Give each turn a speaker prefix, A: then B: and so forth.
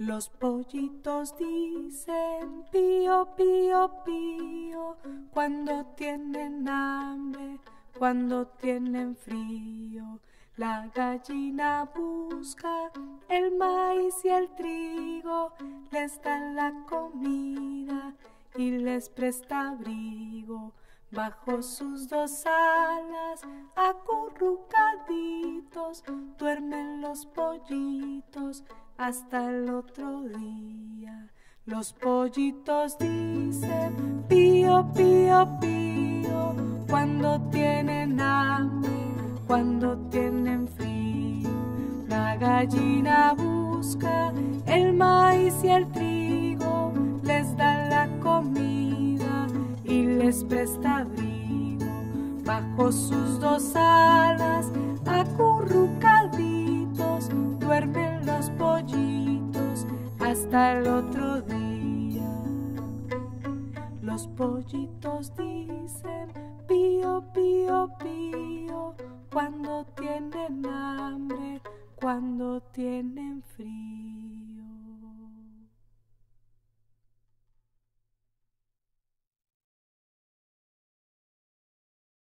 A: Los pollitos dicen pío, pío, pío, cuando tienen hambre, cuando tienen frío. La gallina busca el maíz y el trigo, les da la comida y les presta abrigo. Bajo sus dos alas, acurrucaditos, duermen los pollitos hasta el otro día. Los pollitos dicen pío, pío, pío, cuando tienen hambre, cuando tienen frío. La gallina busca el maíz y el trigo, les da la comida y les presta abrigo. Bajo sus dos alas, acurrucaditos, duermen los pollitos hasta el otro día. Los pollitos dicen pío, pío, pío, cuando tienen hambre, cuando tienen frío.